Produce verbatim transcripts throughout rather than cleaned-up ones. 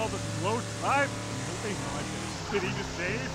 all the slow tribes. Don't they know I've got a city to save?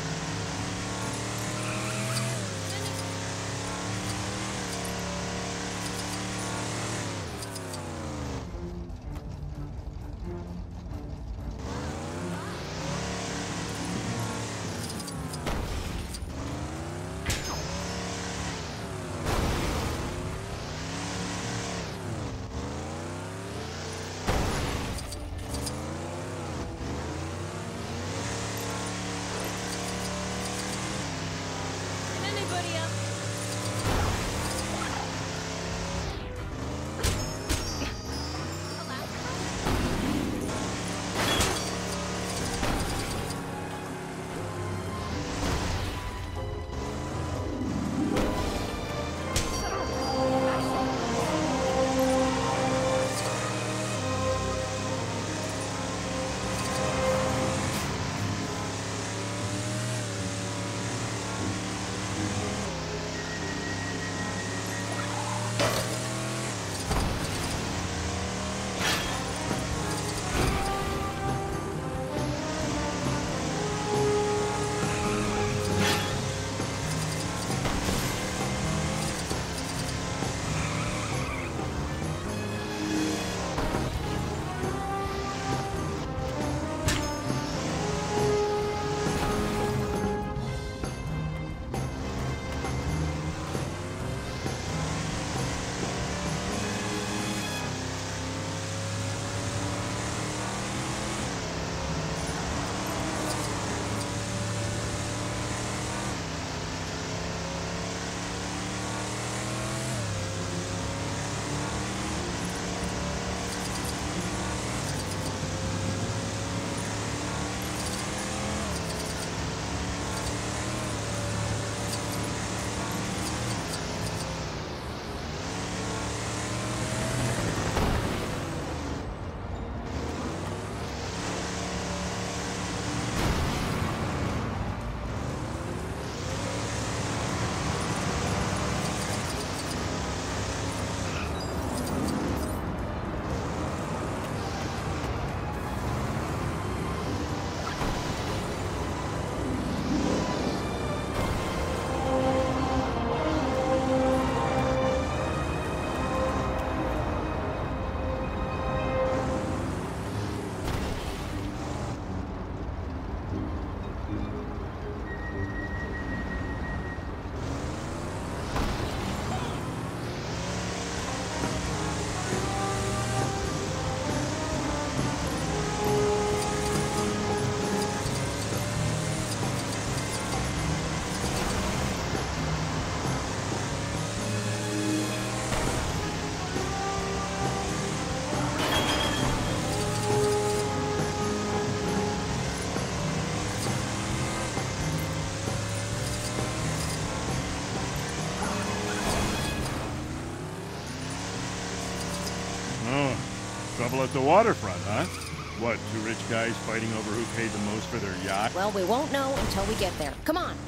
Trouble at the waterfront, huh? What, two rich guys fighting over who paid the most for their yacht? Well, we won't know until we get there. Come on.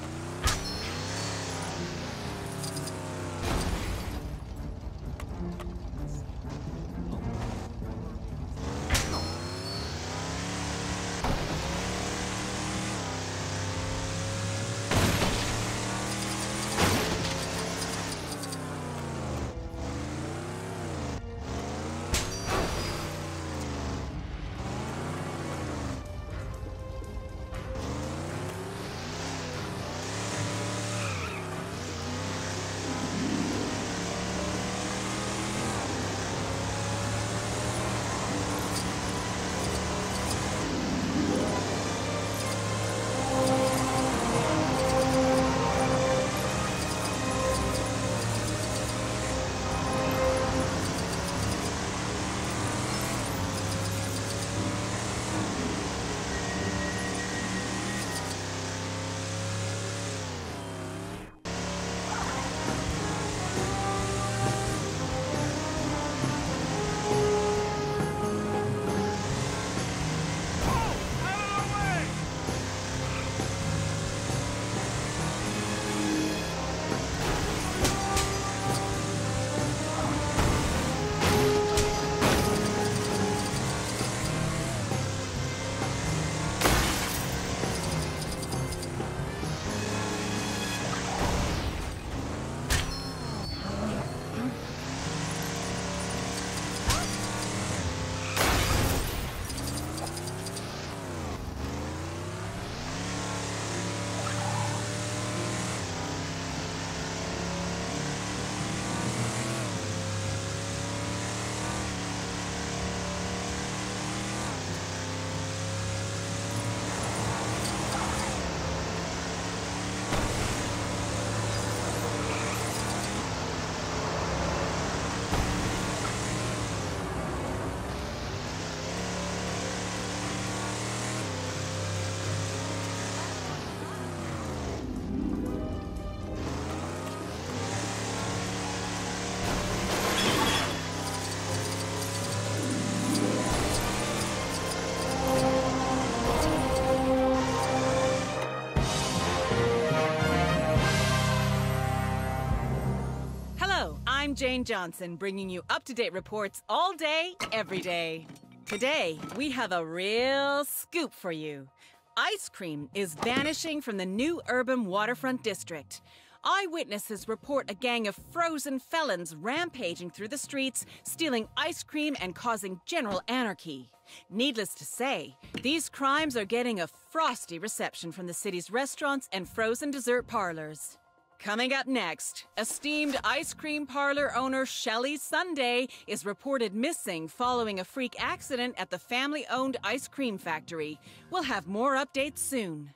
I'm Jane Johnson, bringing you up-to-date reports all day, every day. Today, we have a real scoop for you. Ice cream is vanishing from the New Urban Waterfront District. Eyewitnesses report a gang of frozen felons rampaging through the streets, stealing ice cream and causing general anarchy. Needless to say, these crimes are getting a frosty reception from the city's restaurants and frozen dessert parlors. Coming up next, esteemed ice cream parlor owner Shelly Sunday is reported missing following a freak accident at the family-owned ice cream factory. We'll have more updates soon.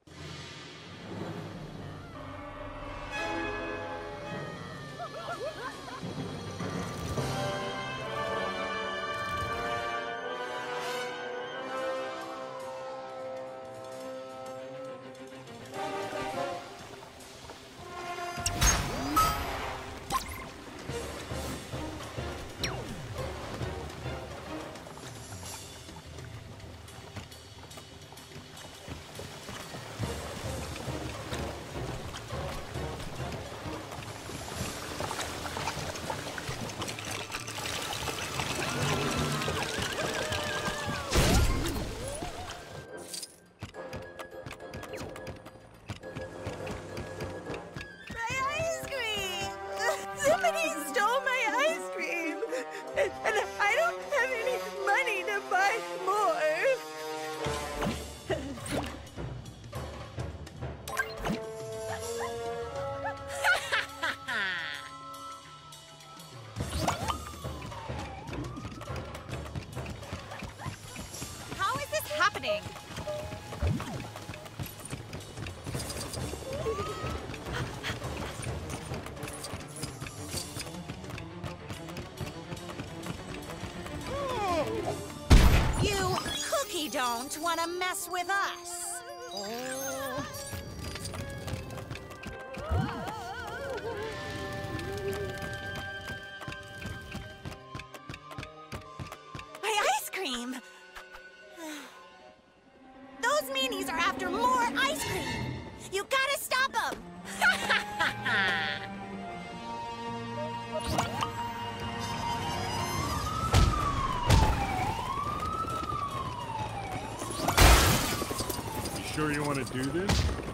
Somebody stole my ice cream, and, and I don't have any money to buy more. How is this happening? You cookie don't want to mess with us. Oh. My ice cream! Those meanies are after more ice cream! You gotta stop them! Sure you want to do this?